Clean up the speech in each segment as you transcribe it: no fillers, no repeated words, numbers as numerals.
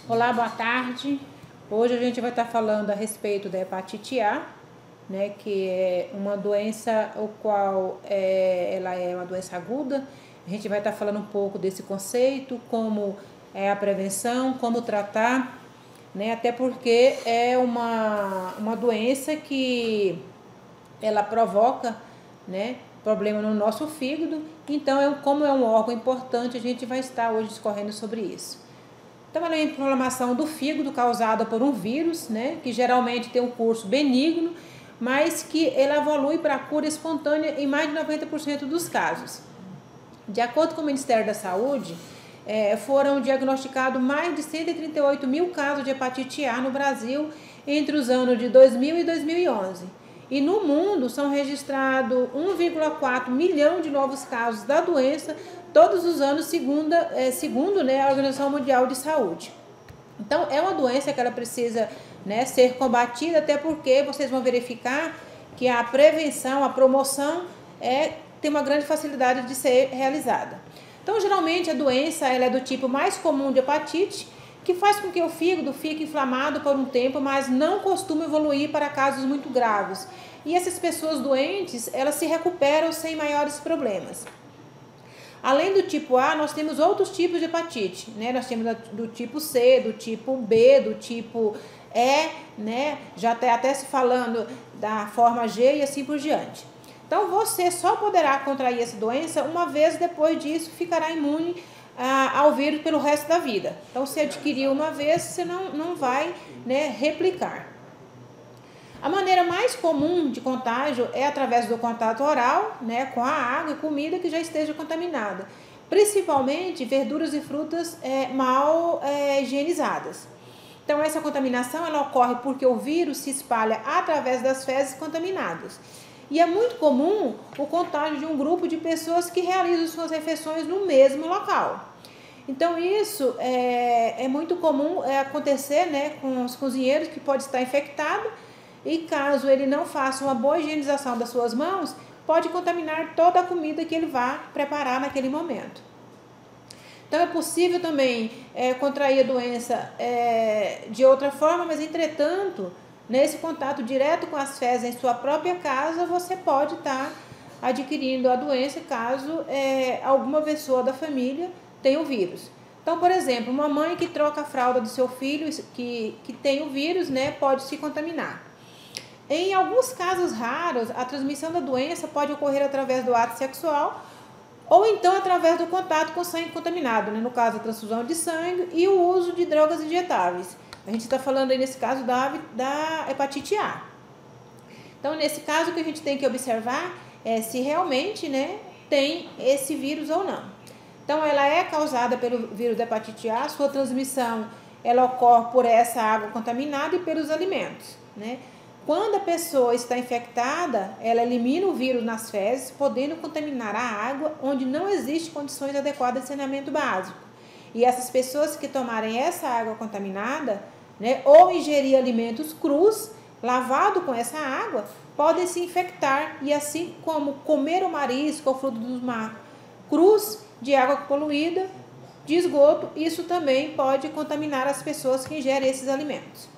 Olá, boa tarde. Hoje a gente vai estar falando a respeito da hepatite A, né, que é uma doença ela é uma doença aguda. A gente vai estar falando um pouco desse conceito, como é a prevenção, como tratar, né, até porque é uma doença que ela provoca, né, problema no nosso fígado. Então, como é um órgão importante, a gente vai estar hoje discorrendo sobre isso. Então, ela é a inflamação do fígado causada por um vírus, né, que geralmente tem um curso benigno, mas que ela evolui para a cura espontânea em mais de 90% dos casos. De acordo com o Ministério da Saúde, foram diagnosticados mais de 138 mil casos de hepatite A no Brasil entre os anos de 2000 e 2011. E no mundo são registrados 1,4 milhão de novos casos da doença todos os anos, segundo né, a Organização Mundial de Saúde. Então, é uma doença que ela precisa, né, ser combatida, até porque vocês vão verificar que a prevenção, a promoção tem uma grande facilidade de ser realizada. Então, geralmente, a doença ela é do tipo mais comum de hepatite, que faz com que o fígado fique inflamado por um tempo, mas não costuma evoluir para casos muito graves. E essas pessoas doentes, elas se recuperam sem maiores problemas. Além do tipo A, nós temos outros tipos de hepatite, né? Nós temos do tipo C, do tipo B, do tipo E, né? Já está até se falando da forma G e assim por diante. Então, você só poderá contrair essa doença uma vez, depois disso ficará imune ao vírus pelo resto da vida. Então, se adquirir uma vez, você não vai, né, replicar. A maneira mais comum de contágio é através do contato oral, né, com a água e comida que já esteja contaminada, principalmente verduras e frutas mal higienizadas. Então, essa contaminação ela ocorre porque o vírus se espalha através das fezes contaminadas. E é muito comum o contágio de um grupo de pessoas que realizam suas refeições no mesmo local. Então, isso é muito comum acontecer, né, com os cozinheiros, que pode estar infectado. E caso ele não faça uma boa higienização das suas mãos, pode contaminar toda a comida que ele vá preparar naquele momento. Então, é possível também contrair a doença de outra forma, mas, entretanto, nesse contato direto com as fezes em sua própria casa, você pode estar adquirindo a doença caso alguma pessoa da família tenha o vírus. Então, por exemplo, uma mãe que troca a fralda do seu filho que tem o vírus, né, pode se contaminar. Em alguns casos raros, a transmissão da doença pode ocorrer através do ato sexual ou então através do contato com sangue contaminado, né? No caso, a transfusão de sangue e o uso de drogas injetáveis. A gente está falando aí nesse caso da hepatite A. Então, nesse caso, o que a gente tem que observar é se realmente, né, tem esse vírus ou não. Então, ela é causada pelo vírus da hepatite A, sua transmissão ela ocorre por essa água contaminada e pelos alimentos, né? Quando a pessoa está infectada, ela elimina o vírus nas fezes, podendo contaminar a água onde não existe condições adequadas de saneamento básico. E essas pessoas que tomarem essa água contaminada, né, ou ingerir alimentos crus, lavado com essa água, podem se infectar, e assim como comer o marisco ou fruto do mar crus de água poluída, de esgoto, isso também pode contaminar as pessoas que ingerem esses alimentos.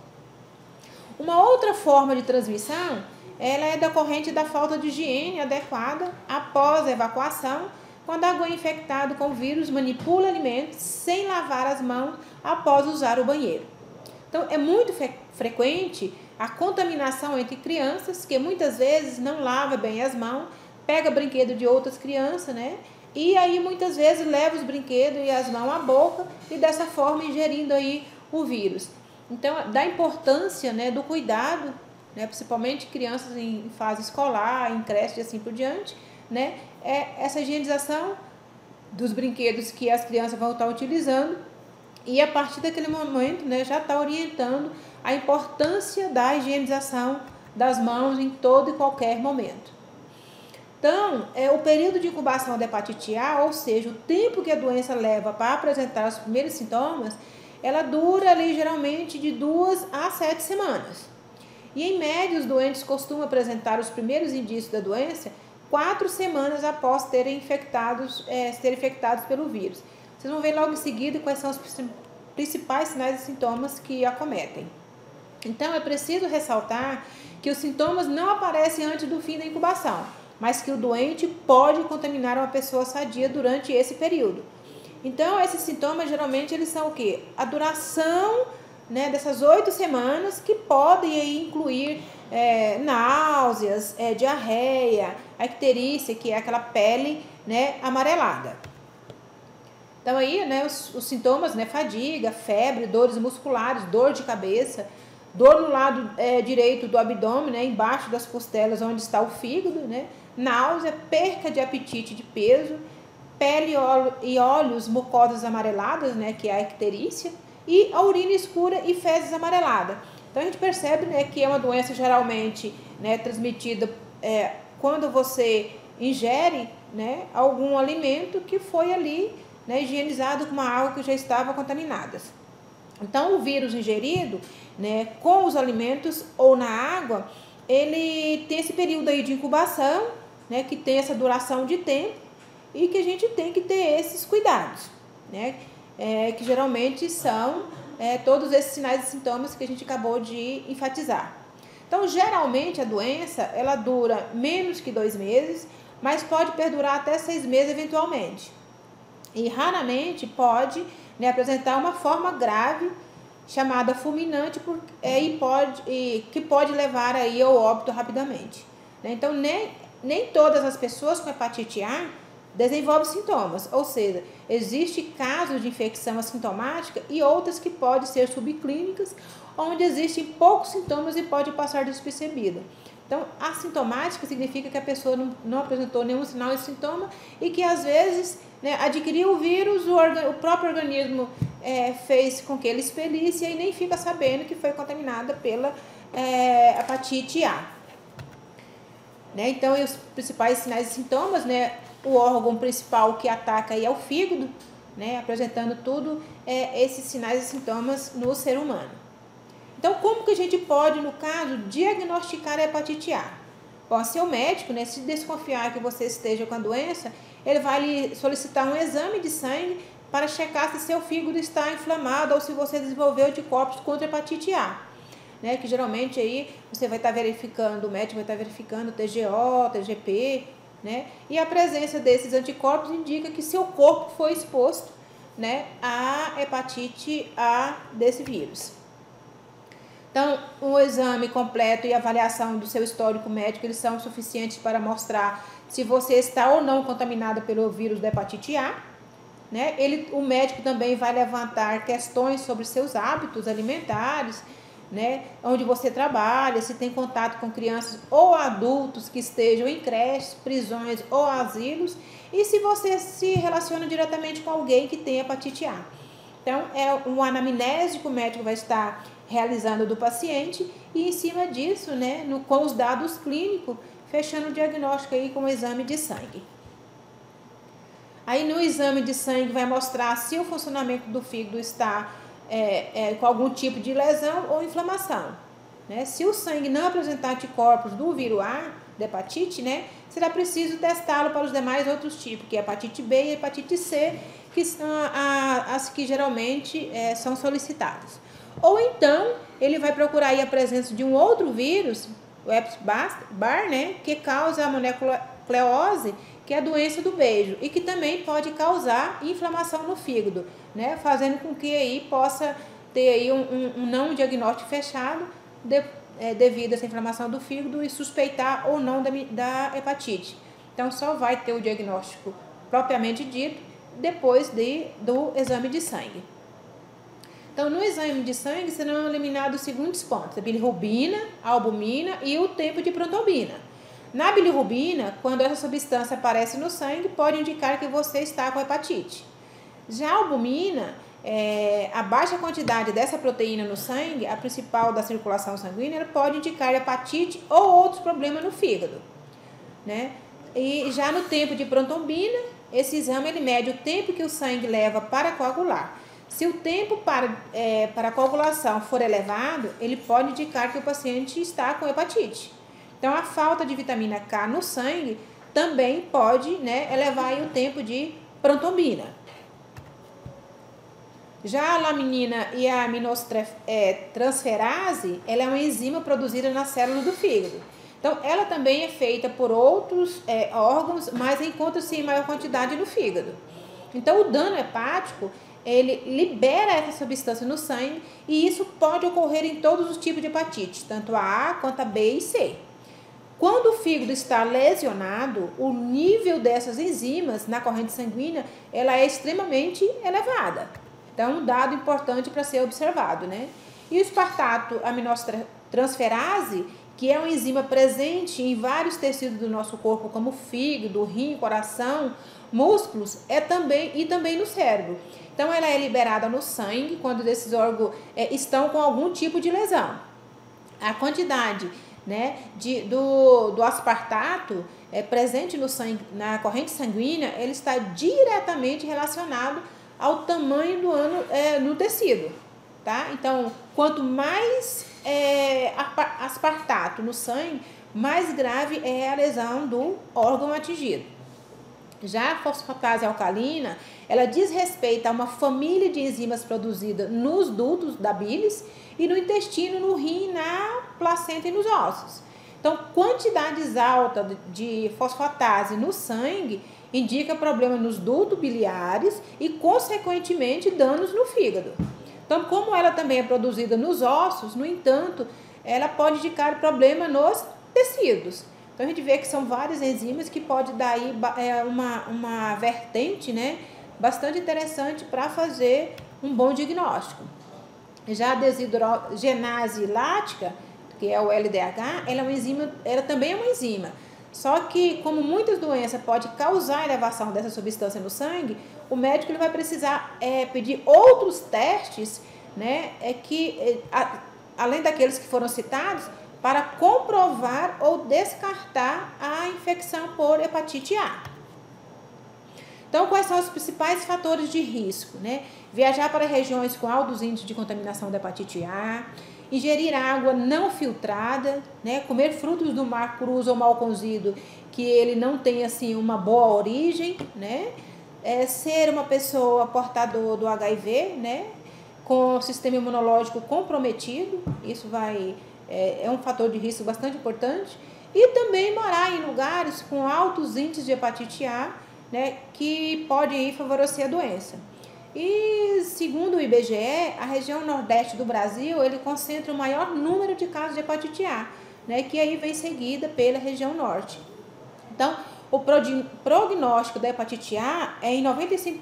Uma outra forma de transmissão, ela é decorrente da falta de higiene adequada após a evacuação, quando alguém infectado com o vírus manipula alimentos sem lavar as mãos após usar o banheiro. Então, é muito frequente a contaminação entre crianças, que muitas vezes não lava bem as mãos, pega brinquedo de outras crianças, né? E aí muitas vezes leva os brinquedos e as mãos à boca e dessa forma ingerindo aí o vírus. Então, da importância, né, do cuidado, né, principalmente crianças em fase escolar, em creche e assim por diante, né, essa higienização dos brinquedos que as crianças vão estar utilizando, e a partir daquele momento, né, já está orientando a importância da higienização das mãos em todo e qualquer momento. Então, o período de incubação da hepatite A, ou seja, o tempo que a doença leva para apresentar os primeiros sintomas, ela dura ali geralmente de 2 a 7 semanas. E em média, os doentes costumam apresentar os primeiros indícios da doença 4 semanas após serem infectados pelo vírus. Vocês vão ver logo em seguida quais são os principais sinais e sintomas que acometem. Então, é preciso ressaltar que os sintomas não aparecem antes do fim da incubação, mas que o doente pode contaminar uma pessoa sadia durante esse período. Então, esses sintomas, geralmente, eles são o quê? A duração, né, dessas 8 semanas, que podem aí incluir náuseas, diarreia, a icterícia, que é aquela pele, né, amarelada. Então, aí, né, os sintomas, né, fadiga, febre, dores musculares, dor de cabeça, dor no lado direito do abdômen, né, embaixo das costelas, onde está o fígado, né, náusea, perca de apetite, de peso, pele e olhos, mucosas amareladas, né, que é a icterícia, e a urina escura e fezes amareladas. Então, a gente percebe, né, que é uma doença geralmente, né, transmitida quando você ingere, né, algum alimento que foi ali, né, higienizado com uma água que já estava contaminada. Então, o vírus ingerido, né, com os alimentos ou na água, ele tem esse período aí de incubação, né, que tem essa duração de tempo, e que a gente tem que ter esses cuidados, né? Que geralmente são todos esses sinais e sintomas que a gente acabou de enfatizar. Então, geralmente a doença, ela dura menos que 2 meses, mas pode perdurar até 6 meses eventualmente. E raramente pode, né, apresentar uma forma grave chamada fulminante que pode levar aí ao óbito rapidamente, né? Então, nem todas as pessoas com hepatite A desenvolve sintomas, ou seja, existe casos de infecção assintomática e outras que podem ser subclínicas, onde existem poucos sintomas e pode passar despercebida. Então, assintomática significa que a pessoa não apresentou nenhum sinal e sintoma e que às vezes, né, adquiriu o vírus, o próprio organismo fez com que ele expelisse e nem fica sabendo que foi contaminada pela hepatite A. Né? Então, os principais sinais e sintomas, né? O órgão principal que ataca aí é o fígado, né, apresentando tudo esses sinais e sintomas no ser humano. Então, como que a gente pode, no caso, diagnosticar a hepatite A? Bom, seu médico, né, se desconfiar que você esteja com a doença, ele vai lhe solicitar um exame de sangue para checar se seu fígado está inflamado ou se você desenvolveu anticorpos contra a hepatite A. Né, que geralmente aí você vai estar verificando, o médico vai estar verificando TGO, TGP, né? E a presença desses anticorpos indica que seu corpo foi exposto, né, à hepatite A desse vírus. Então, o exame completo e a avaliação do seu histórico médico, eles são suficientes para mostrar se você está ou não contaminado pelo vírus da hepatite A. Né? O médico também vai levantar questões sobre seus hábitos alimentares, né, onde você trabalha, se tem contato com crianças ou adultos que estejam em creches, prisões ou asilos, e se você se relaciona diretamente com alguém que tem hepatite A. Então, um anamnese que o médico vai estar realizando do paciente e em cima disso, né, com os dados clínicos, fechando o diagnóstico aí com o exame de sangue. Aí no exame de sangue vai mostrar se o funcionamento do fígado está com algum tipo de lesão ou inflamação. Né? Se o sangue não apresentar anticorpos do vírus A, da hepatite, né, será preciso testá-lo para os demais outros tipos, que é a hepatite B e a hepatite C, que são as que geralmente são solicitadas. Ou então, ele vai procurar aí a presença de um outro vírus, o Epstein-Barr, né, que causa a mononucleose, que é a doença do beijo, e que também pode causar inflamação no fígado, né, fazendo com que aí possa ter aí um não diagnóstico fechado devido a essa inflamação do fígado e suspeitar ou não da hepatite. Então, só vai ter o diagnóstico propriamente dito depois do exame de sangue. Então, no exame de sangue serão eliminados os seguintes pontos: a bilirrubina, a albumina e o tempo de protrombina. Na bilirrubina, quando essa substância aparece no sangue, pode indicar que você está com hepatite. Já a albumina, a baixa quantidade dessa proteína no sangue, a principal da circulação sanguínea, pode indicar hepatite ou outros problemas no fígado. Né? E já no tempo de protrombina, esse exame ele mede o tempo que o sangue leva para coagular. Se o tempo para a coagulação for elevado, ele pode indicar que o paciente está com hepatite. Então, a falta de vitamina K no sangue também pode, né, elevar aí o tempo de protrombina. Já a laminina e a aminotransferase, ela é uma enzima produzida nas células do fígado. Então, ela também é feita por outros órgãos, mas encontra-se em maior quantidade no fígado. Então, o dano hepático, ele libera essa substância no sangue e isso pode ocorrer em todos os tipos de hepatite, tanto a A quanto a B e C. Quando o fígado está lesionado, o nível dessas enzimas na corrente sanguínea, ela é extremamente elevada. Então, um dado importante para ser observado, né? E o espartato aminotransferase, que é uma enzima presente em vários tecidos do nosso corpo, como fígado, rim, coração, músculos, também no cérebro. Então, ela é liberada no sangue quando esses órgãos estão com algum tipo de lesão. A quantidade, né, do aspartato presente no sangue, na corrente sanguínea, ele está diretamente relacionado ao tamanho do ano no tecido, tá? Então, quanto mais aspartato no sangue, mais grave é a lesão do órgão atingido. Já a fosfatase alcalina, ela diz respeito a uma família de enzimas produzidas nos dutos da bilis e no intestino, no rim, na placenta e nos ossos. Então, quantidades altas de fosfatase no sangue indica problema nos dutos biliares e, consequentemente, danos no fígado. Então, como ela também é produzida nos ossos, no entanto, ela pode indicar problema nos tecidos. Então, a gente vê que são várias enzimas que pode dar aí uma vertente, né, bastante interessante para fazer um bom diagnóstico. Já a desidrogenase lática, que é o LDH, ela também é uma enzima. Só que, como muitas doenças podem causar elevação dessa substância no sangue, o médico ele vai precisar pedir outros testes, né, além daqueles que foram citados, para comprovar ou descartar a infecção por hepatite A. Então, quais são os principais fatores de risco, né? Viajar para regiões com altos índices de contaminação da hepatite A, ingerir água não filtrada, né? Comer frutos do mar crus ou mal cozido, que ele não tem assim uma boa origem, né? Ser uma pessoa portadora do HIV, né? Com o sistema imunológico comprometido, isso é um fator de risco bastante importante. E também morar em lugares com altos índices de hepatite A, né, que pode aí favorecer a doença. E segundo o IBGE, a região nordeste do Brasil, ele concentra o maior número de casos de hepatite A, né, que aí vem seguida pela região norte. Então, o prognóstico da hepatite A é em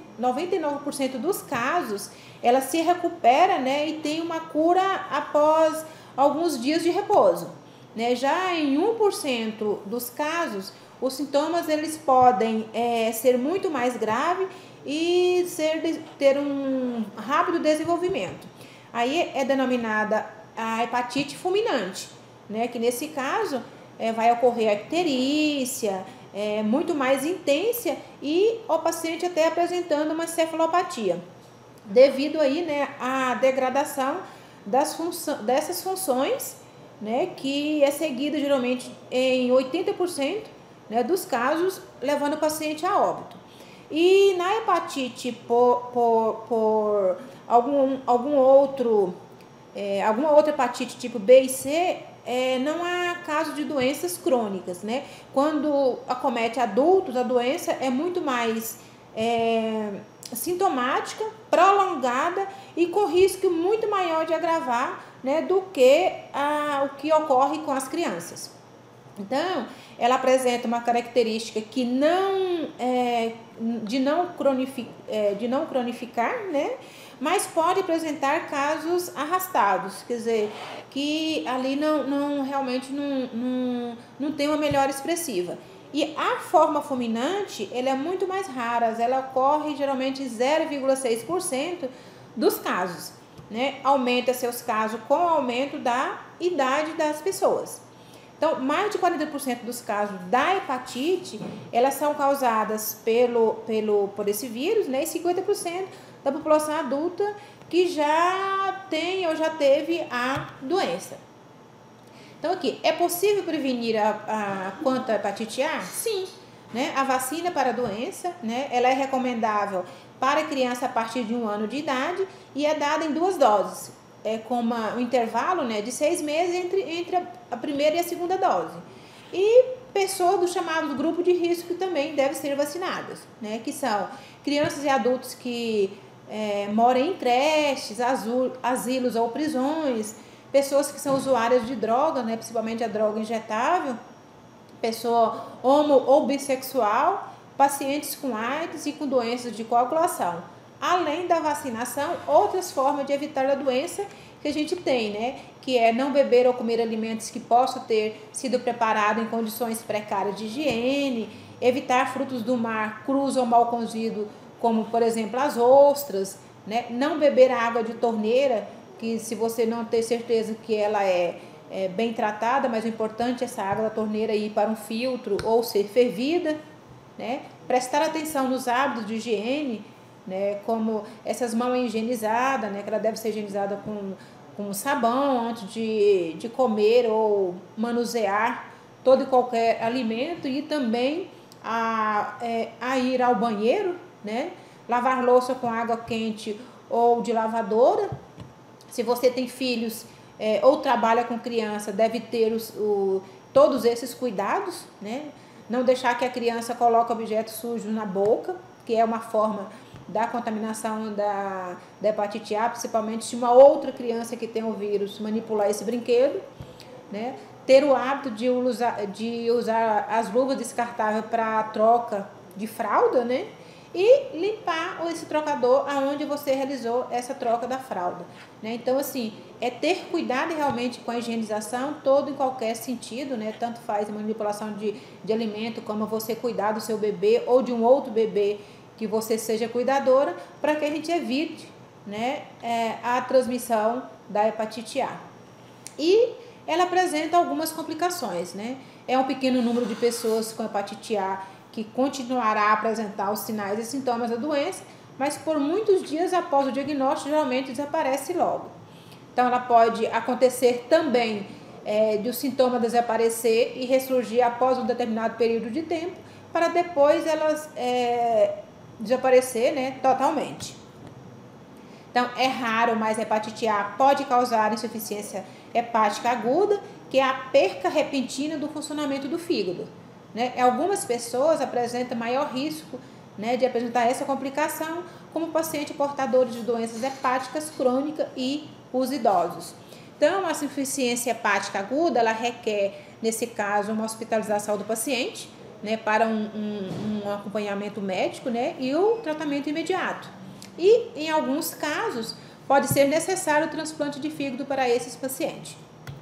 99% dos casos, ela se recupera, né, e tem uma cura após alguns dias de repouso, né? Já em 1% dos casos, os sintomas eles podem ser muito mais graves e ter um rápido desenvolvimento. Aí é denominada a hepatite fulminante, né? Que nesse caso vai ocorrer a icterícia, muito mais intensa e o paciente até apresentando uma cefalopatia, devido aí, né, à degradação dessas funções, né, que é seguida geralmente em 80%, né, dos casos, levando o paciente a óbito. E na hepatite por alguma outra hepatite tipo B e C, não há caso de doenças crônicas, né? Quando acomete adultos, a doença é muito mais sintomática, prolongada e com risco muito maior de agravar, né, do que o que ocorre com as crianças. Então, ela apresenta uma característica que de não cronificar, né, mas pode apresentar casos arrastados, quer dizer, que ali realmente não tem uma melhora expressiva. E a forma fulminante, ela é muito mais rara, ela ocorre geralmente em 0,6% dos casos, né? Aumenta seus casos com o aumento da idade das pessoas. Então, mais de 40% dos casos da hepatite, elas são causadas por esse vírus, né? E 50% da população adulta que já tem ou já teve a doença. Então, aqui, é possível prevenir quanto à hepatite A? Sim, né? A vacina para a doença, né? Ela é recomendável para criança a partir de 1 ano de idade e é dada em 2 doses, com um intervalo, né, de 6 meses entre a primeira e a segunda dose. E pessoas do chamado grupo de risco também devem ser vacinadas, né, que são crianças e adultos que moram em creches, asilos ou prisões, pessoas que são usuárias de droga, né, principalmente a droga injetável, pessoa homo ou bissexual, pacientes com AIDS e com doenças de coagulação. Além da vacinação, outras formas de evitar a doença que a gente tem, né? Que é não beber ou comer alimentos que possam ter sido preparados em condições precárias de higiene, evitar frutos do mar crus ou mal cozidos, como por exemplo as ostras, né? Não beber água de torneira, que se você não ter certeza que ela é bem tratada, mas o importante é essa água da torneira ir para um filtro ou ser fervida, né? Prestar atenção nos hábitos de higiene, né? Como essas mãos higienizadas, né? Que ela deve ser higienizada com sabão antes de comer ou manusear todo e qualquer alimento, e também a ir ao banheiro, né? Lavar louça com água quente ou de lavadora. Se você tem filhos ou trabalha com criança, deve ter todos esses cuidados, né? Não deixar que a criança coloque objetos sujos na boca, que é uma forma da contaminação da hepatite A, principalmente se uma outra criança que tem o vírus manipular esse brinquedo, né? Ter o hábito de usar as luvas descartáveis para troca de fralda, né? E limpar esse trocador aonde você realizou essa troca da fralda, né? Então, assim, é ter cuidado realmente com a higienização, todo em qualquer sentido, né? Tanto faz a manipulação de alimento, como você cuidar do seu bebê ou de um outro bebê que você seja cuidadora, para que a gente evite, né, a transmissão da hepatite A. E ela apresenta algumas complicações, né? É um pequeno número de pessoas com hepatite A que continuará a apresentar os sinais e sintomas da doença, mas por muitos dias após o diagnóstico, geralmente desaparece logo. Então, ela pode acontecer também de o sintoma desaparecer e ressurgir após um determinado período de tempo, para depois elas desaparecer, né, totalmente. Então, é raro, mas a hepatite A pode causar insuficiência hepática aguda, que é a perca repentina do funcionamento do fígado, né? Algumas pessoas apresentam maior risco, né, de apresentar essa complicação, como pacientes portadores de doenças hepáticas crônicas e os idosos. Então, a insuficiência hepática aguda, ela requer, nesse caso, uma hospitalização do paciente, né, para um acompanhamento médico, né, e o tratamento imediato. E, em alguns casos, pode ser necessário o transplante de fígado para esses pacientes.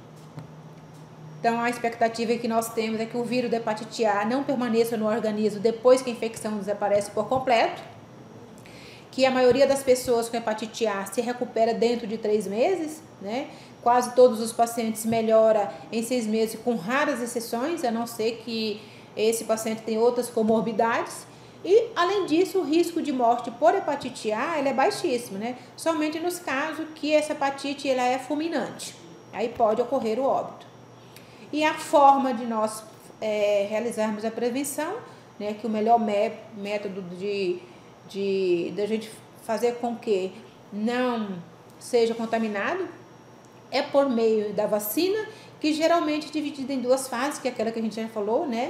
Então, a expectativa que nós temos é que o vírus da hepatite A não permaneça no organismo depois que a infecção desaparece por completo, que a maioria das pessoas com hepatite A se recupera dentro de 3 meses, né? Quase todos os pacientes melhoram em 6 meses, com raras exceções, a não ser que esse paciente tenha outras comorbidades. E, além disso, o risco de morte por hepatite A ele é baixíssimo, né? Somente nos casos que essa hepatite ela é fulminante. Aí pode ocorrer o óbito. E a forma de nós realizarmos a prevenção, né, que o melhor método de a gente fazer com que não seja contaminado é por meio da vacina, que geralmente é dividida em 2 fases, que é aquela que a gente já falou, né,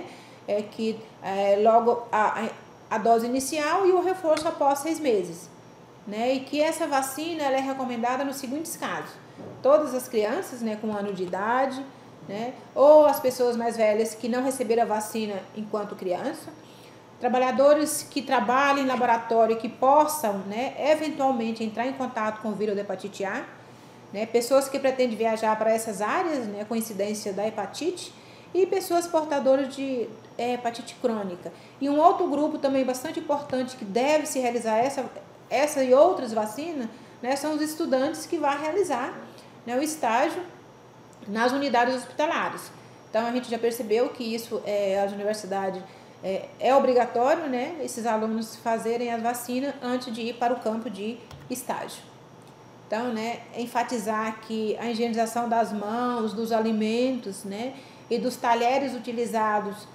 logo a dose inicial e o reforço após 6 meses. Né, e que essa vacina ela é recomendada nos seguintes casos: todas as crianças, né, com 1 ano de idade, né, ou as pessoas mais velhas que não receberam a vacina enquanto criança, trabalhadores que trabalham em laboratório e que possam, né, eventualmente entrar em contato com o vírus da hepatite A, né, pessoas que pretendem viajar para essas áreas, né, com incidência da hepatite, e pessoas portadoras de hepatite crônica. E um outro grupo também bastante importante que deve se realizar essa e outras vacinas, né, são os estudantes que vão realizar, né, o estágio nas unidades hospitalares. Então, a gente já percebeu que isso, as universidades, é obrigatório, né, esses alunos fazerem as vacinas antes de ir para o campo de estágio. Então, né, enfatizar que a higienização das mãos, dos alimentos, né, e dos talheres utilizados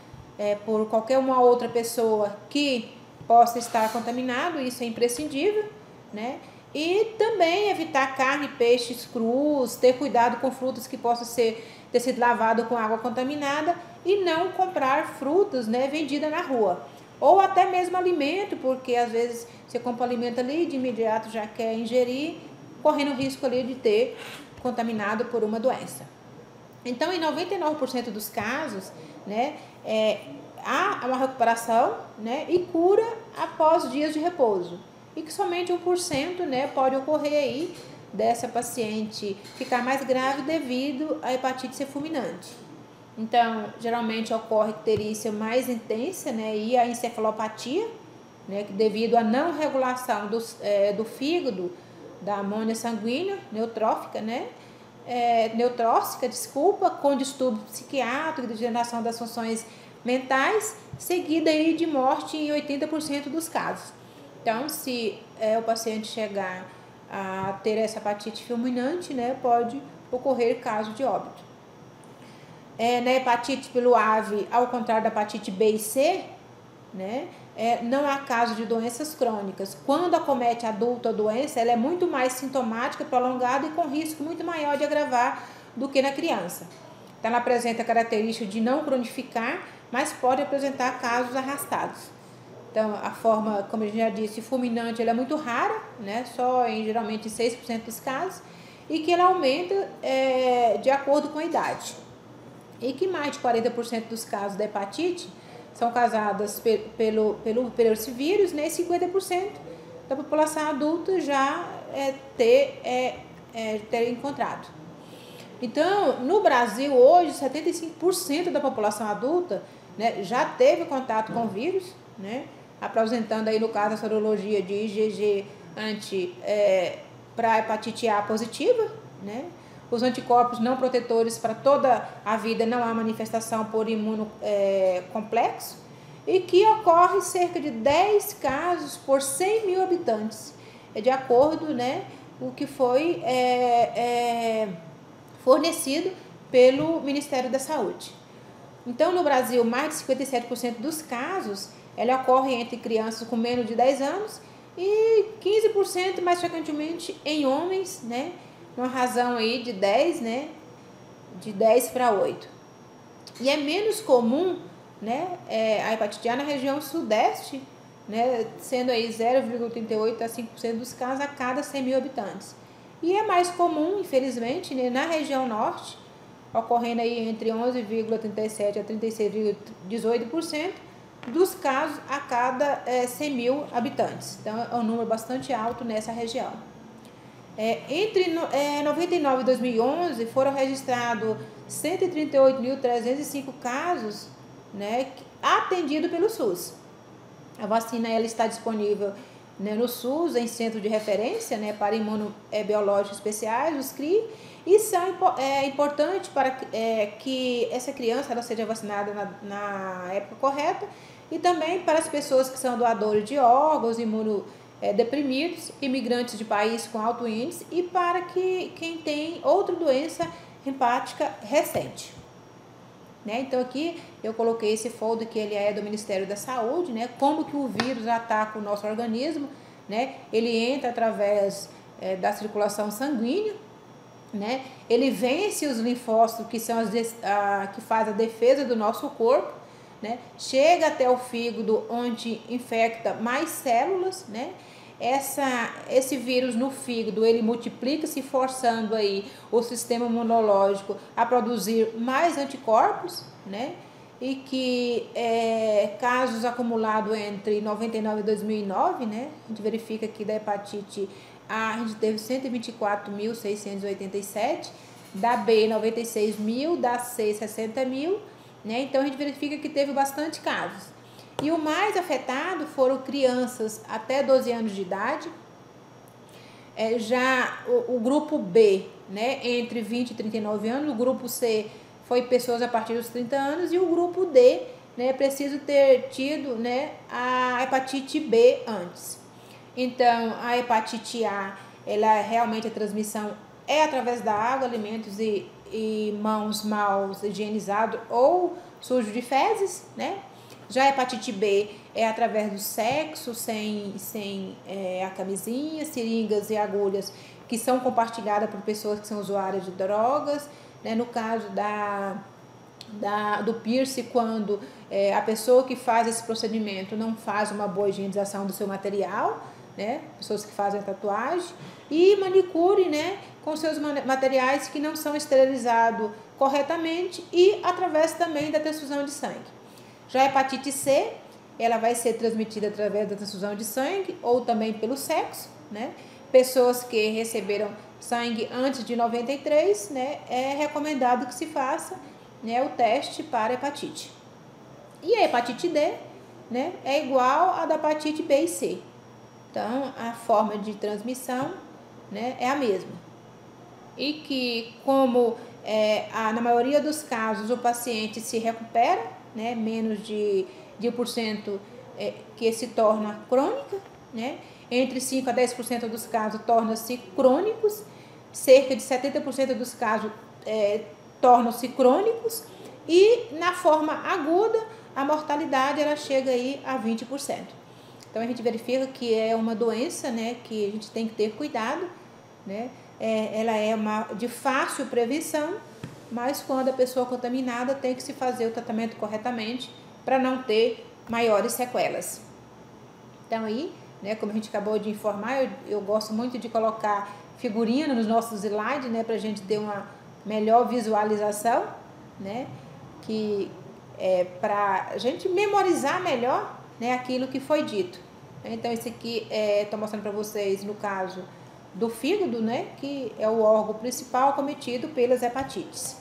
por qualquer uma outra pessoa que possa estar contaminado, isso é imprescindível, né? E também evitar carne, peixes crus, ter cuidado com frutas que possam ter sido lavadas com água contaminada e não comprar frutas, né, vendidas na rua. Ou até mesmo alimento, porque às vezes você compra alimento ali e de imediato já quer ingerir, correndo o risco ali de ter contaminado por uma doença. Então, em 99% dos casos, né, há uma recuperação, né, e cura após dias de repouso. E que somente 1%, né, pode ocorrer aí dessa paciente ficar mais grave devido à hepatite C fulminante. Então, geralmente ocorre icterícia mais intensa, né, e a encefalopatia, né, devido à não regulação do fígado, da amônia sanguínea neutrófica, né, neutróxica, com distúrbio psiquiátrico, degeneração das funções mentais, seguida aí de morte em 80% dos casos. Então, se o paciente chegar a ter essa hepatite fulminante, né, pode ocorrer caso de óbito. Na hepatite pelo AVE, ao contrário da hepatite B e C, né, não há caso de doenças crônicas. Quando acomete adulto a doença, ela é muito mais sintomática, prolongada e com risco muito maior de agravar do que na criança. Então, ela apresenta característica de não cronificar, mas pode apresentar casos arrastados. Então, a forma, como a gente já disse, fulminante, ela é muito rara, né, só em geralmente 6% dos casos, e que ela aumenta de acordo com a idade. E que mais de 40% dos casos da hepatite são causadas pelo esse vírus, né? 50% da população adulta já ter encontrado. Então, no Brasil, hoje, 75% da população adulta, né, já teve contato com o vírus, né, apresentando aí, no caso, a sorologia de IgG para hepatite A positiva, né? Os anticorpos não protetores para toda a vida, não há manifestação por imunocomplexo, e que ocorre cerca de 10 casos por 100 mil habitantes, de acordo, né, o que foi fornecido pelo Ministério da Saúde. Então, no Brasil, mais de 57% dos casos, ela ocorre entre crianças com menos de 10 anos e 15% mais frequentemente em homens, né, uma razão aí de 10, né, de 10 para 8. E é menos comum, né, a hepatite A na região sudeste, né, sendo aí 0,38 a 5% dos casos a cada 100 mil habitantes. E é mais comum, infelizmente, né, na região norte, ocorrendo aí entre 11,37 a 36,18% dos casos a cada 100 mil habitantes. Então, é um número bastante alto nessa região. Entre 99 e 2011 foram registrados 138.305 casos, né, atendidos pelo SUS. A vacina ela está disponível, né, no SUS, em centro de referência, né, para imunobiológicos especiais, os CRI, e são importantes para que essa criança ela seja vacinada na época correta, e também para as pessoas que são doadores de órgãos, imunodeprimidos, imigrantes de países com alto índice, e para quem tem outra doença hepática recente. Né? Então aqui eu coloquei esse folder que ele é do Ministério da Saúde, né? Como que o vírus ataca o nosso organismo, né? Ele entra através da circulação sanguínea, né? Ele vence os linfócitos que são que faz a defesa do nosso corpo, né? Chega até o fígado, onde infecta mais células, né? Esse vírus no fígado, ele multiplica-se, forçando aí o sistema imunológico a produzir mais anticorpos, né? E que casos acumulados entre 99 e 2009, né? A gente verifica aqui da hepatite A, a gente teve 124.687, da B 96.000, da C 60.000, né? Então a gente verifica que teve bastante casos. E o mais afetado foram crianças até 12 anos de idade. Já o grupo B, né, entre 20 e 39 anos, o grupo C foi pessoas a partir dos 30 anos, e o grupo D, né, preciso ter tido, né, a hepatite B antes. Então, a hepatite A, ela realmente a transmissão é através da água, alimentos e mãos mal higienizados ou sujo de fezes, né? Já a hepatite B é através do sexo, sem a camisinha, seringas e agulhas que são compartilhadas por pessoas que são usuárias de drogas, né? No caso do piercing, quando a pessoa que faz esse procedimento não faz uma boa higienização do seu material, né? Pessoas que fazem tatuagem, e manicure, né? Com seus materiais que não são esterilizados corretamente, e através também da transfusão de sangue. Já a hepatite C, ela vai ser transmitida através da transfusão de sangue ou também pelo sexo, né? Pessoas que receberam sangue antes de 93, né? É recomendado que se faça, né, o teste para hepatite. E a hepatite D, né, é igual a da hepatite B e C. Então, a forma de transmissão, né, é a mesma. E que, como na maioria dos casos o paciente se recupera, né, menos de 1% que se torna crônica, né, entre 5 a 10% dos casos tornam-se crônicos, cerca de 70% dos casos tornam-se crônicos, e na forma aguda a mortalidade ela chega aí a 20%. Então a gente verifica que é uma doença, né, que a gente tem que ter cuidado, né? Ela é de fácil prevenção, mas quando a pessoa contaminada tem que se fazer o tratamento corretamente para não ter maiores sequelas. Então aí, né, como a gente acabou de informar, eu gosto muito de colocar figurinha nos nossos slides, né, para a gente ter uma melhor visualização, né, que para a gente memorizar melhor, né, aquilo que foi dito. Então esse aqui estou mostrando para vocês no caso do fígado, né, que é o órgão principal cometido pelas hepatites.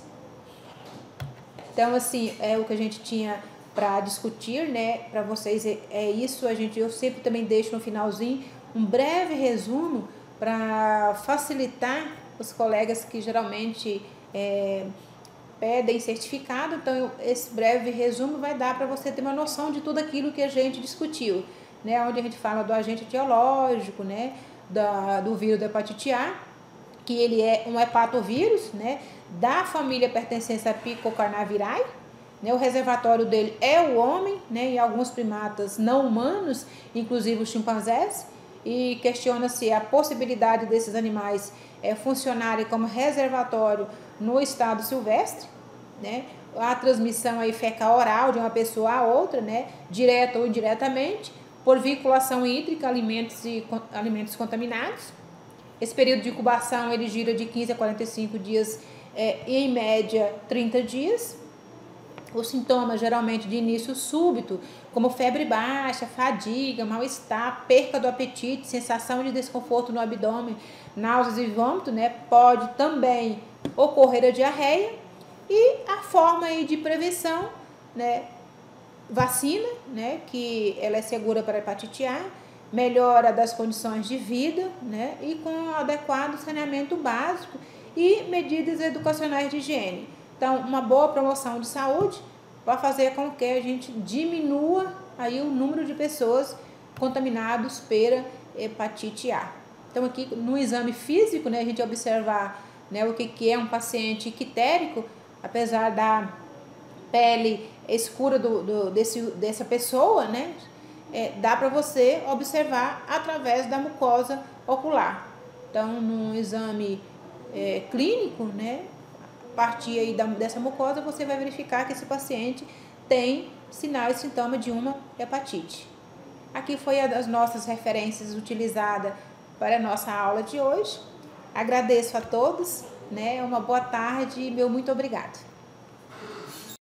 Então assim, o que a gente tinha para discutir, né, para vocês isso. Eu sempre também deixo no finalzinho um breve resumo para facilitar os colegas que geralmente pedem certificado. Então esse breve resumo vai dar para você ter uma noção de tudo aquilo que a gente discutiu, né, onde a gente fala do agente etiológico, né, do vírus da hepatite A, que ele é um hepatovírus, né, da família pertencente a Picocarnavirae, né, o reservatório dele é o homem, né, e alguns primatas não humanos, inclusive os chimpanzés, e questiona-se a possibilidade desses animais funcionarem como reservatório no estado silvestre, né, a transmissão aí fecal oral de uma pessoa a outra, né, direta ou indiretamente, por vinculação hídrica, alimentos contaminados. Esse período de incubação ele gira de 15 a 45 dias, em média 30 dias. Os sintomas geralmente de início súbito, como febre baixa, fadiga, mal-estar, perca do apetite, sensação de desconforto no abdômen, náuseas e vômito, né? Pode também ocorrer a diarreia. E a forma aí de prevenção, né? Vacina, né, que ela é segura para a hepatite A, melhora das condições de vida, né, e com adequado saneamento básico e medidas educacionais de higiene. Então, uma boa promoção de saúde vai fazer com que a gente diminua aí o número de pessoas contaminadas pela hepatite A. Então, aqui no exame físico, né, a gente observar, né, o que é um paciente ictérico, apesar da pele escura dessa pessoa, né, dá para você observar através da mucosa ocular. Então, no exame clínico, né, a partir aí dessa mucosa, você vai verificar que esse paciente tem sinais e sintomas de uma hepatite. Aqui foi as nossas referências utilizadas para a nossa aula de hoje. Agradeço a todos, né, uma boa tarde e meu muito obrigado.